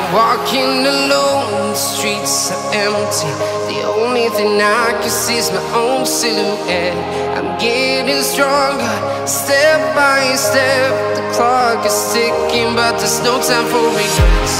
walking alone, the streets are empty. The only thing I can see is my own silhouette. I'm getting stronger, step by step. The clock is ticking, but there's no time for regrets.